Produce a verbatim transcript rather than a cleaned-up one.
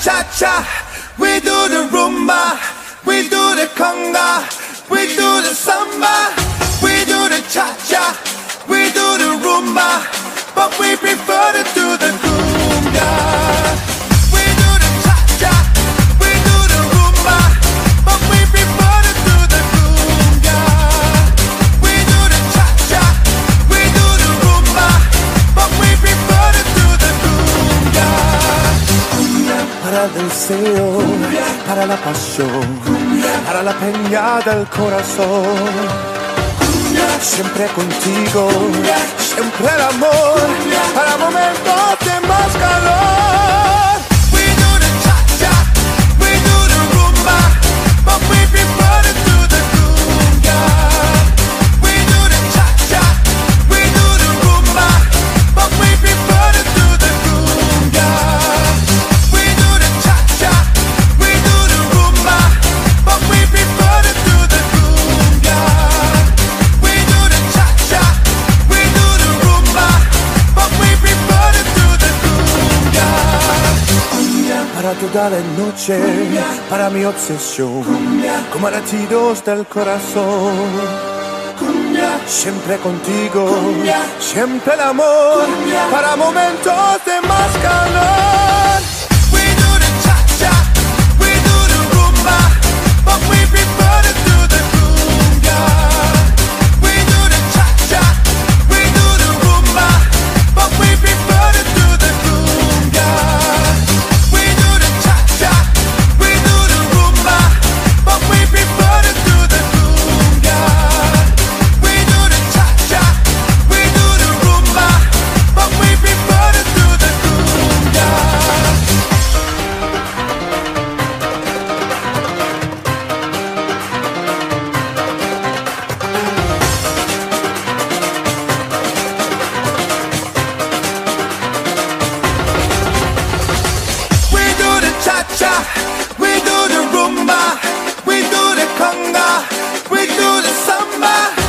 cha-cha, we do the rumba, we do the conga, we do the samba, we do the cha-cha, we do the rumba, but we prefer to do the cumbia. We do the cha-cha, we do the rumba, but we prefer to do the cumbia. We do the cha-cha, we do the rumba, but we prefer to do the cumbia. Para el deseo, para la pasión, para la peña del corazón. Siempre contigo, siempre el amor, para momentos de más calor. We do the cha-cha, we do the rumba, but we prefer to do the cumbia. We do the cha-cha, we do the rumba, but we prefer to do the cumbia. We do the cha-cha, we do the rumba, but we prefer to do the cumbia. We do the cha-cha, we do the rumba, but we prefer to do the cumbia. Para toda la noche, para mi obsesión, como latidos del corazón. Siempre contigo, siempre el amor, para momentos de más calor. We do the cha-cha, we do the rumba, but we prefer to do the cumbia. We do the cha-cha, we do the rumba, but we prefer to do the cumbia. We do the cha-cha, we do the rumba, but we prefer to do the cumbia. We do the cha-cha, we do the rumba, but we prefer to do the cumbia. We do the cha-cha, we do the rumba, we do the conga, we do the samba.